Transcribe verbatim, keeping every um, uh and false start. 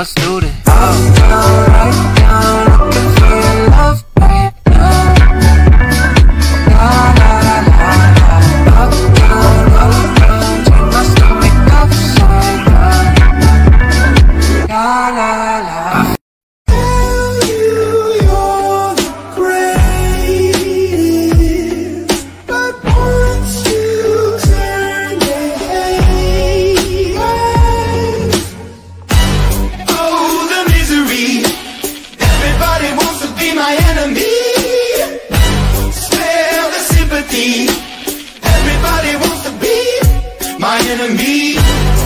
let's do this. Up, down, right down, looking for your love right now. La la la la. Up, down, up, down, take my stomach upside down. La la la. Everybody wants to be my enemy.